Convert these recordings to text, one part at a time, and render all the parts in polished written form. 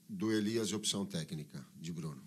do Elias, opção técnica, de Bruno.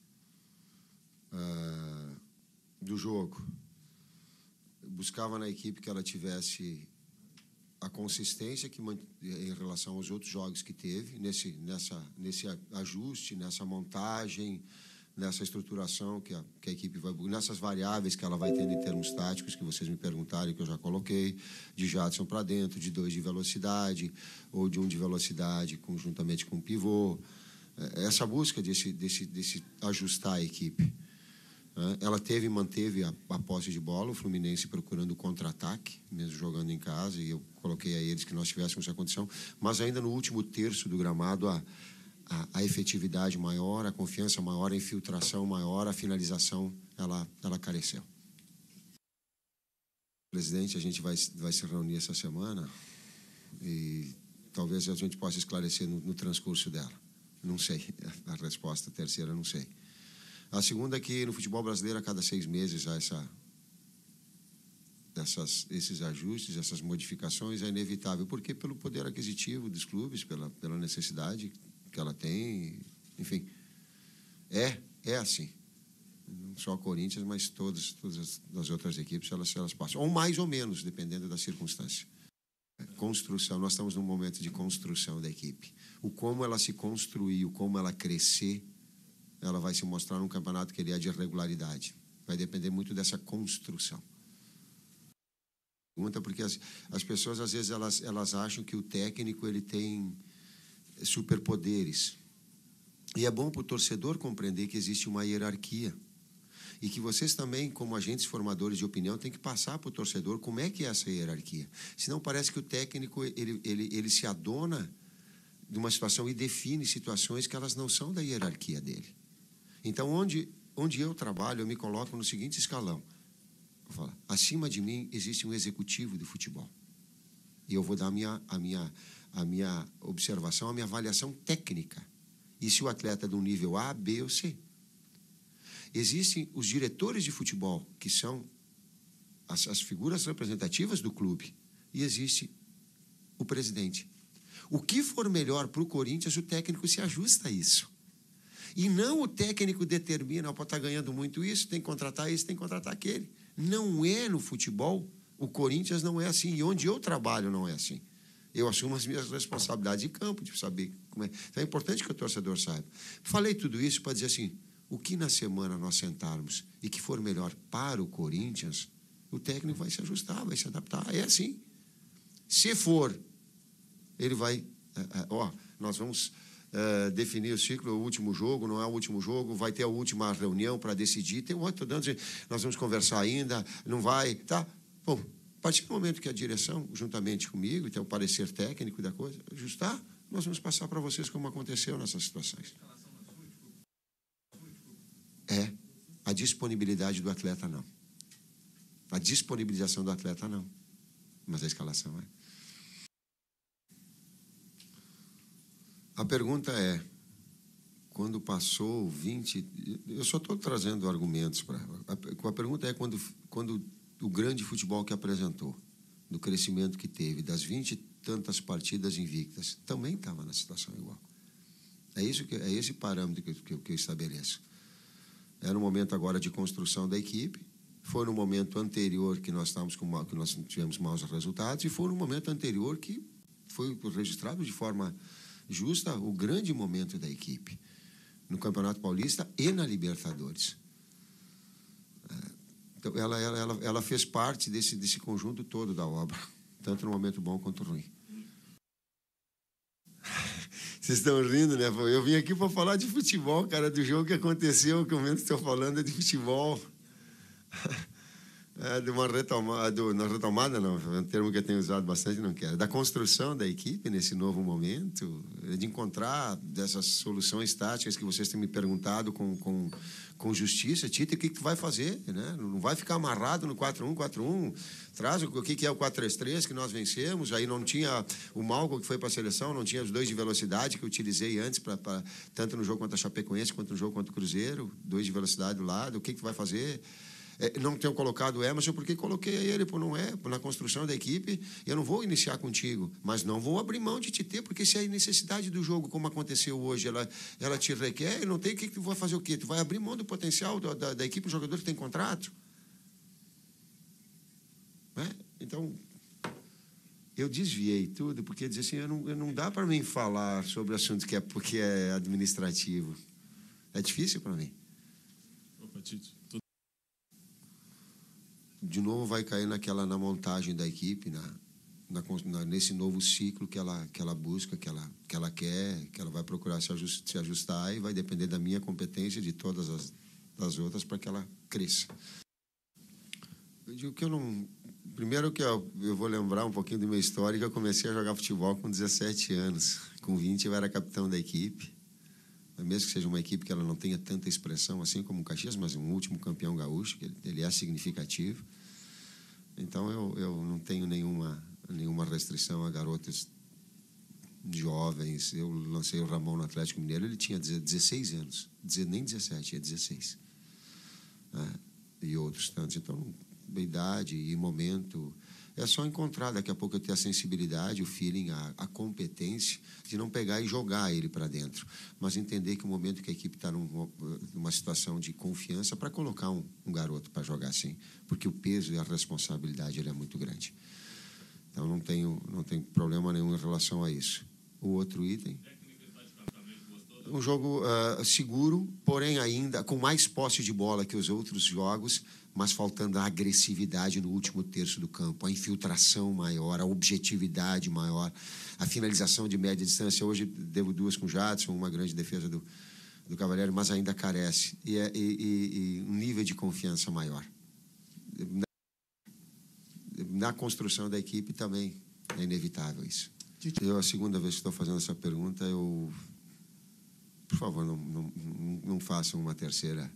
Do jogo. Buscava na equipe que ela tivesse a consistência que em relação aos outros jogos que teve, nesse ajuste, nessa montagem, nessa estruturação que a equipe vai... Nessas variáveis que ela vai tendo em termos táticos, que vocês me perguntaram, que eu já coloquei, de Jadson para dentro, de 2 de velocidade, ou de 1 de velocidade, conjuntamente com o pivô. Essa busca desse ajustar a equipe. Ela manteve a posse de bola, o Fluminense procurando o contra-ataque, mesmo jogando em casa, e eu coloquei a eles que nós tivéssemos essa condição, mas ainda no último terço do gramado, a efetividade maior, a confiança maior, a infiltração maior, a finalização, ela careceu. Presidente, a gente vai se reunir essa semana e talvez a gente possa esclarecer no transcurso dela. Não sei, a resposta terceira não sei. A segunda é que no futebol brasileiro, a cada 6 meses, há esses ajustes, essas modificações, é inevitável. Porque pelo poder aquisitivo dos clubes, pela necessidade que ela tem, enfim. É assim. Não só a Corinthians, mas todas as outras equipes, elas passam. Ou mais ou menos, dependendo da circunstância. Construção, nós estamos num momento de construção da equipe. O como ela se construir, o como ela crescer, ela vai se mostrar num campeonato que ele é de regularidade. Vai depender muito dessa construção. Pergunta porque as pessoas, às vezes, elas acham que o técnico ele tem superpoderes. E é bom para o torcedor compreender que existe uma hierarquia. E que vocês também, como agentes formadores de opinião, têm que passar para o torcedor como é que é essa hierarquia. Senão parece que o técnico ele se adona de uma situação e define situações que elas não são da hierarquia dele. Então, onde eu trabalho, eu me coloco no seguinte escalão. Vou falar, acima de mim existe um executivo de futebol. E eu vou dar a minha observação, a minha avaliação técnica. E se o atleta é de um nível A, B ou C. Existem os diretores de futebol, que são as figuras representativas do clube. E existe o presidente. O que for melhor para o Corinthians, o técnico se ajusta a isso. E não o técnico determina, pode estar ganhando muito isso, tem que contratar esse, tem que contratar aquele. Não é no futebol, o Corinthians não é assim. E onde eu trabalho não é assim. Eu assumo as minhas responsabilidades de campo, de saber como é. Então é importante que o torcedor saiba. Falei tudo isso para dizer assim, o que na semana nós sentarmos e que for melhor para o Corinthians, o técnico vai se ajustar, vai se adaptar. É assim. Se for, ele vai... nós vamos... definir o ciclo, o último jogo, não é o último jogo, vai ter a última reunião para decidir, tem um outro dando, nós vamos conversar ainda, não vai, tá? Bom, a partir do momento que a direção, juntamente comigo, tem o parecer técnico da coisa, ajustar, nós vamos passar para vocês como aconteceu nessas situações. A disponibilidade do atleta não. A disponibilização do atleta não. Mas a escalação é. A pergunta é, quando passou 20... Eu só estou trazendo argumentos para... A pergunta é quando o grande futebol que apresentou, do crescimento que teve, das 20 e tantas partidas invictas, também estava na situação igual. É esse parâmetro que eu estabeleço. Era um momento agora de construção da equipe, foi no momento anterior que nós tivemos maus resultados, e foi no momento anterior que foi registrado de forma... justa o grande momento da equipe no Campeonato Paulista e na Libertadores. Então, ela fez parte desse conjunto todo da obra, tanto no momento bom quanto ruim. Vocês estão rindo, né? Eu vim aqui para falar de futebol, cara, do jogo que aconteceu, que o momento que estou falando é de futebol. De uma retomada, na retomada não, é um termo que eu tenho usado bastante, não quero. Da construção da equipe nesse novo momento, de encontrar dessas soluções táticas que vocês têm me perguntado com justiça. Tite, o que tu vai fazer? Né? Não vai ficar amarrado no 4-1, 4-1. Traz o que é o 4-3-3 que nós vencemos. Aí não tinha o Malco que foi para a seleção, não tinha os 2 de velocidade que eu utilizei antes, tanto no jogo contra a Chapecoense quanto no jogo contra o Cruzeiro. 2 de velocidade do lado. O que tu vai fazer? não tenho colocado o Emerson porque coloquei ele, não é, na construção da equipe, eu não vou iniciar contigo, mas não vou abrir mão de te ter, porque se a necessidade do jogo, como aconteceu hoje, ela te requer, não tem, tu vai fazer o quê? Tu vai abrir mão do potencial da equipe, o jogador que tem contrato? Né? Então, eu desviei tudo, porque dizer assim, não dá para mim falar sobre assuntos porque é administrativo. É difícil para mim. Opa, Tito. De novo vai cair na montagem da equipe, nesse novo ciclo que ela busca, que ela quer, que ela vai procurar se ajustar, e vai depender da minha competência e de todas as outras para que ela cresça. Eu digo que primeiro que eu vou lembrar um pouquinho da minha história, que eu comecei a jogar futebol com 17 anos. Com 20 eu era capitão da equipe. Mesmo que seja uma equipe que ela não tenha tanta expressão assim como o Caxias, mas um último campeão gaúcho, que ele é significativo. Então, eu não tenho nenhuma restrição a garotas jovens. Eu lancei o Ramon no Atlético Mineiro, ele tinha 16 anos. Nem 17, tinha 16. E outros tantos. Então, idade e momento... É só encontrar, daqui a pouco eu ter a sensibilidade, o feeling, a competência de não pegar e jogar ele para dentro, mas entender que o momento que a equipe está numa situação de confiança para colocar um garoto para jogar assim, porque o peso e a responsabilidade ele é muito grande. Então não tenho problema nenhum em relação a isso. O outro item... Um jogo seguro, porém ainda com mais posse de bola que os outros jogos, mas faltando a agressividade no último terço do campo, a infiltração maior, a objetividade maior, a finalização de média distância. Hoje devo 2 com o Jadson, uma grande defesa do Cavalieri, mas ainda carece. E um nível de confiança maior. Na construção da equipe também é inevitável isso. A segunda vez que estou fazendo essa pergunta, por favor, não façam uma terceira.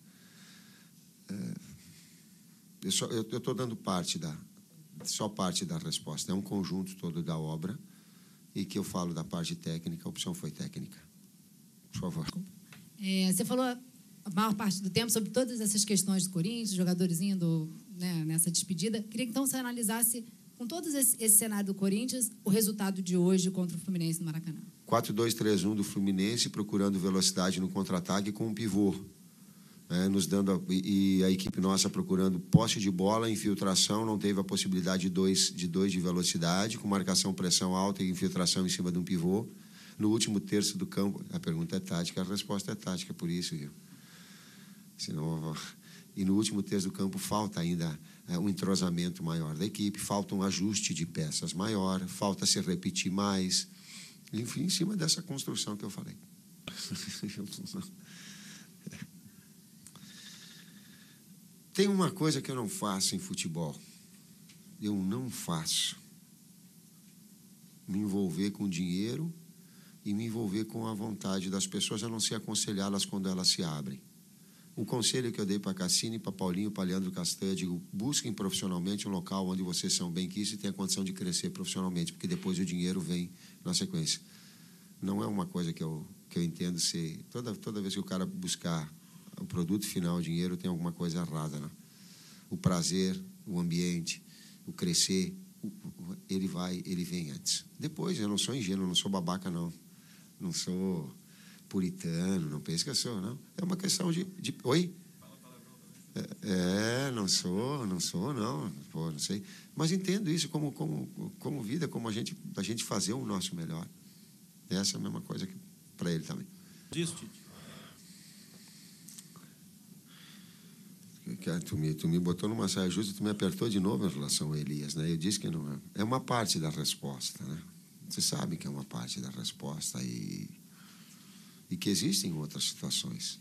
Eu estou dando só parte da resposta. É um conjunto todo da obra, e que eu falo da parte técnica, a opção foi técnica. Por favor. Você falou a maior parte do tempo sobre todas essas questões do Corinthians, jogadores indo, né, nessa despedida. Queria que então você analisasse, com todo esse cenário do Corinthians, o resultado de hoje contra o Fluminense no Maracanã. 4-2-3-1 do Fluminense, procurando velocidade no contra-ataque com um pivô. E a equipe nossa procurando posse de bola, infiltração, não teve a possibilidade de dois de velocidade, com marcação, pressão alta e infiltração em cima de um pivô. No último terço do campo, a pergunta é tática, a resposta é tática, por isso, viu? E no último terço do campo falta ainda um entrosamento maior da equipe, falta um ajuste de peças maior, falta se repetir mais, enfim, em cima dessa construção que eu falei. Tem uma coisa que eu não faço em futebol. Eu não faço. Me envolver com dinheiro e me envolver com a vontade das pessoas, a não ser aconselhá-las quando elas se abrem. O conselho que eu dei para a Cassini, para Paulinho, para Leandro Castanha, eu digo, busquem profissionalmente um local onde vocês são bem-quistos e tenham a condição de crescer profissionalmente, porque depois o dinheiro vem na sequência. Não é uma coisa que eu entendo ser... Toda vez que o cara buscar o produto final, o dinheiro, tem alguma coisa errada, né? O prazer, o ambiente, o crescer, ele vem antes. Depois, eu não sou ingênuo, não sou babaca, não. Não sou puritano, não penso que eu sou, não. É uma questão de... Oi? Não sou, não. Pô, não sei. Mas entendo isso como vida, como a gente fazer o nosso melhor. Essa é a mesma coisa que para ele também. Isso, Tito. Tu me botou numa saia justa, tu me apertou de novo em relação a Elias, né? Eu disse que não é uma parte da resposta, né? Você sabe que é uma parte da resposta e que existem outras situações.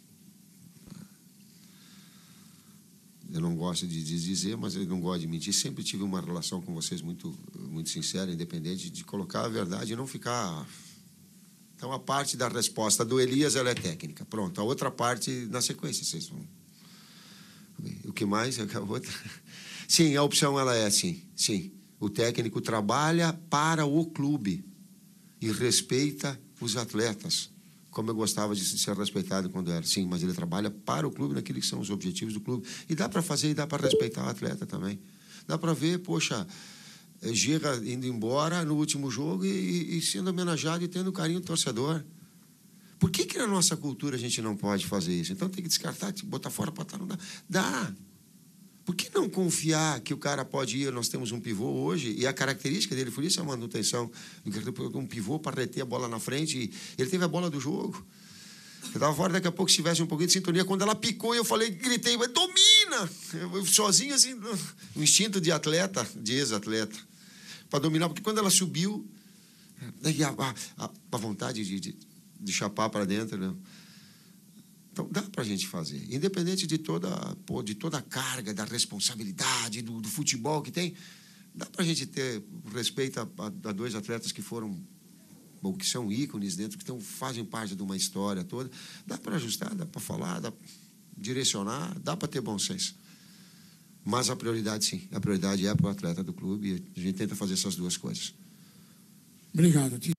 Eu não gosto de dizer, mas eu não gosto de mentir. Sempre tive uma relação com vocês muito, muito sincera, independente, de colocar a verdade e não ficar... Então, a parte da resposta do Elias, ela é técnica. Pronto, a outra parte, na sequência, vocês vão... O que mais? A outra? Sim, a opção ela é assim. Sim, o técnico trabalha para o clube e respeita os atletas como eu gostava de ser respeitado quando era. Sim, mas ele trabalha para o clube, naquilo que são os objetivos do clube. E dá para fazer e dá para respeitar o atleta também. Dá para ver, poxa, Gira indo embora no último jogo e sendo homenageado e tendo carinho do torcedor. Por que na nossa cultura a gente não pode fazer isso? Então tem que descartar, botar fora para estar, não dá. Dá. Por que não confiar que o cara pode ir? Nós temos um pivô hoje, e a característica dele, por isso é a manutenção. Um pivô para reter a bola na frente, e ele teve a bola do jogo. Eu estava fora, daqui a pouco, se tivesse um pouquinho de sintonia. Quando ela picou, eu falei, gritei, domina! Eu sozinho, assim, no instinto de atleta, de ex-atleta, para dominar, porque quando ela subiu, a vontade de chapar para dentro, né? Então, dá para a gente fazer. Independente de toda a carga, da responsabilidade, do futebol que tem, dá para a gente ter respeito a dois atletas que foram, ou que são ícones dentro, que fazem parte de uma história toda. Dá para ajustar, dá para falar, dá para direcionar, dá para ter bom senso. Mas a prioridade, sim. A prioridade é para o atleta do clube, e a gente tenta fazer essas duas coisas. Obrigado, Tite.